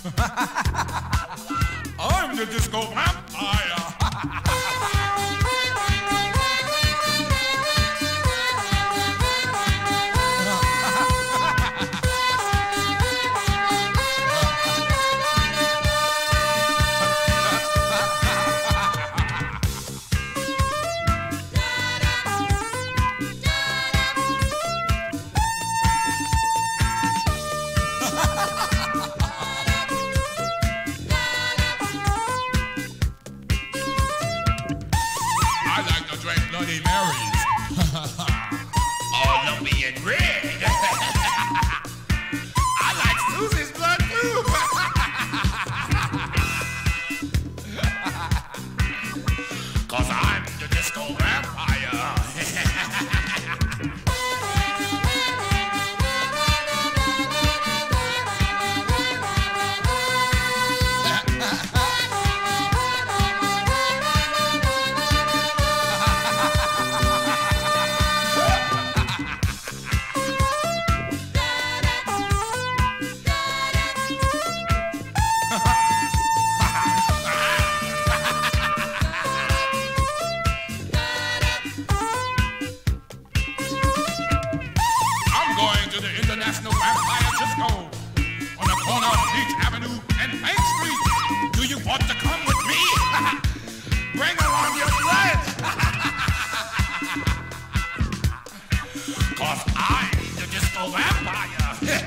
I'm the disco vampire. I like to drink Bloody Marys. All lumpy and red. I like Susie's blood too. Cause I'm the disco vampire. I'm going to the International Vampire Disco on the corner of Peach Avenue and Main Street. Do you want to come with me? Bring along your friends. Cause I'm the disco vampire.